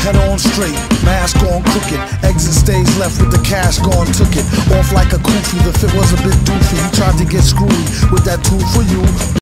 head on straight, mask on crooked. Exit stage left with the cash gone, took it. Off like a kufi, the fit was a bit doofy. He tried to get screwy with that tool for you.